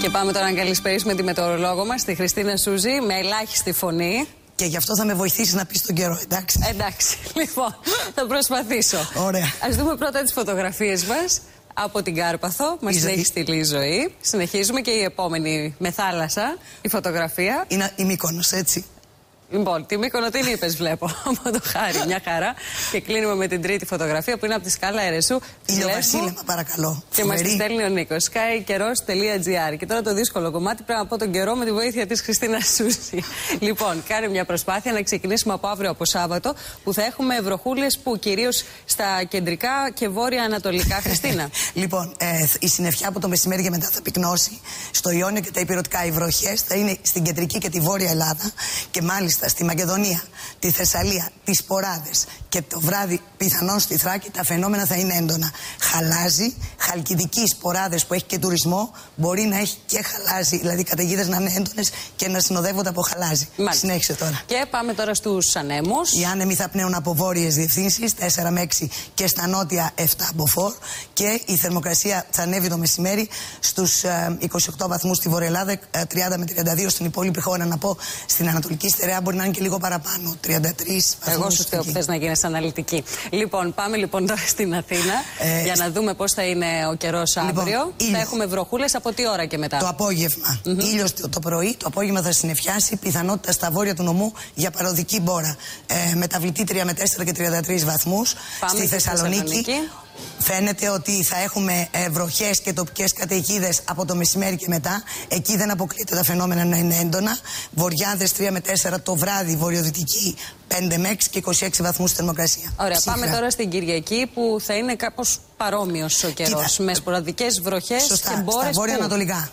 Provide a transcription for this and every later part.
Και πάμε τώρα να καλησπερίσουμε τη μετεωρολόγο μας, τη Χριστίνα Σούζη, με ελάχιστη φωνή. Και γι' αυτό θα με βοηθήσει να πεις τον καιρό, εντάξει. Εντάξει, λοιπόν, θα προσπαθήσω. Ωραία. Ας δούμε πρώτα τις φωτογραφίες μας από την Κάρπαθο. Μας την έχει στείλει η Ζωή. Συνεχίζουμε και η επόμενη με θάλασσα, η φωτογραφία. Είναι η Μύκονος, έτσι. Λοιπόν, τη Μύκονο την είπες, βλέπω, από το Χάρη, μια χαρά. Και κλείνουμε με την τρίτη φωτογραφία που είναι από τη σκάλα Ερεσού. Ηλιοβασίλεμα, παρακαλώ. Και μας τη στέλνει ο Νίκος. skykεros.gr. Και τώρα το δύσκολο κομμάτι πρέπει να πω τον καιρό με τη βοήθεια της Χριστίνας Σούζη. Λοιπόν, κάνε μια προσπάθεια να ξεκινήσουμε από αύριο από Σάββατο, που θα έχουμε βροχούλες που κυρίως στα κεντρικά και βόρεια-ανατολικά. Χριστίνα. Λοιπόν, η συννεφιά από το μεσημέρι και μετά θα πυκνώσει. Στο Ιόνιο και τα ηπειρωτικά οι βροχές θα είναι στην κεντρική και τη βόρεια Ελλάδα. Και μάλιστα στη Μακεδονία, τη Θεσσαλία, τις Ποράδες και το βράδυ πιθανόν στη Θράκη τα φαινόμενα θα είναι έντονα. Χαλάζι, Χαλκιδική, Ποράδες που έχει και τουρισμό, μπορεί να έχει και χαλάζι, δηλαδή καταιγίδες να είναι έντονες και να συνοδεύονται από χαλάζι. Συνέχισε τώρα. Και πάμε τώρα στους ανέμους. Οι άνεμοι θα πνέουν από βόρειες διευθύνσεις, 4 με 6 και στα νότια 7 από φορ. Και η θερμοκρασία θα ανέβει το μεσημέρι στους 28 βαθμούς στη Βόρεια Ελλάδα, 30 με 32 στην υπόλοιπη χώρα. Να πω στην Ανατολική Στερεά μπορεί να είναι και λίγο παραπάνω, 33 βαθμούς. Εγώ σου λέω που θες να γίνεις αναλυτική. Λοιπόν, πάμε λοιπόν τώρα στην Αθήνα για να δούμε πώς θα είναι ο καιρός αύριο. Θα έχουμε βροχούλες από τι ώρα και μετά? Το απόγευμα. Ήλιος το πρωί, το απόγευμα θα συννεφιάσει, πιθανότητα στα βόρεια του νομού για παροδική μπόρα. Μεταβλητή 3 με 4 και 33 βαθμούς. Στη Θεσσαλονίκη. Φαίνεται ότι θα έχουμε βροχές και τοπικές καταιγίδες από το μεσημέρι και μετά. Εκεί δεν αποκλείεται τα φαινόμενα να είναι έντονα. Βοριάδες 3 με 4 το βράδυ, βορειοδυτική 5 με 6 και 26 βαθμούς θερμοκρασία. Ωραία, πάμε τώρα στην Κυριακή που θα είναι κάπως παρόμοιος ο καιρός. Με σποραδικές βροχές και μπόρες. Στα βόρεια-ανατολικά.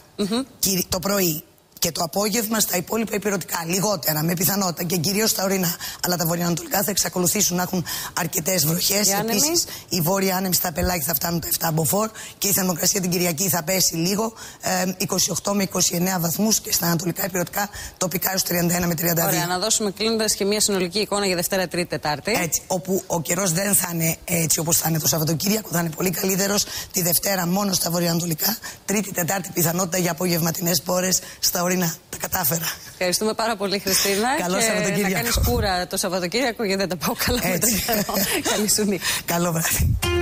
Το πρωί. Και το απόγευμα στα υπόλοιπα ηπειρωτικά. Λιγότερα, με πιθανότητα και κυρίως στα ορεινά. Αλλά τα βορειοανατολικά θα εξακολουθήσουν να έχουν αρκετές βροχές. Επίσης, οι βόρειοι άνεμοι στα πελάγια θα φτάνουν τα 7 μποφόρ και η θερμοκρασία την Κυριακή θα πέσει λίγο, 28 με 29 βαθμούς και στα ανατολικά ηπειρωτικά τοπικά έως 31 με 32. Ωραία, να δώσουμε κλείνοντας και μια συνολική εικόνα για Δευτέρα, Τρίτη, Τετάρτη. Έτσι, όπου ο καιρός δεν θα είναι έτσι όπως θα είναι το Σαββατοκύριακο, θα είναι πολύ καλύτερος τη Δευτέρα μόνο στα βορειοανατολικά, Τρίτη, Τετάρτη πιθανότητα για απογευματινές μπόρες στα ορεινά. Τα κατάφερα. Ευχαριστούμε πάρα πολύ, Χριστίνα. Καλό Σαββατοκύριακο. Να κάνεις κούρα το Σαββατοκύριακο γιατί δεν τα πάω καλά με τον καιρό. Καλή σου νύχτα. Καλό βράδυ.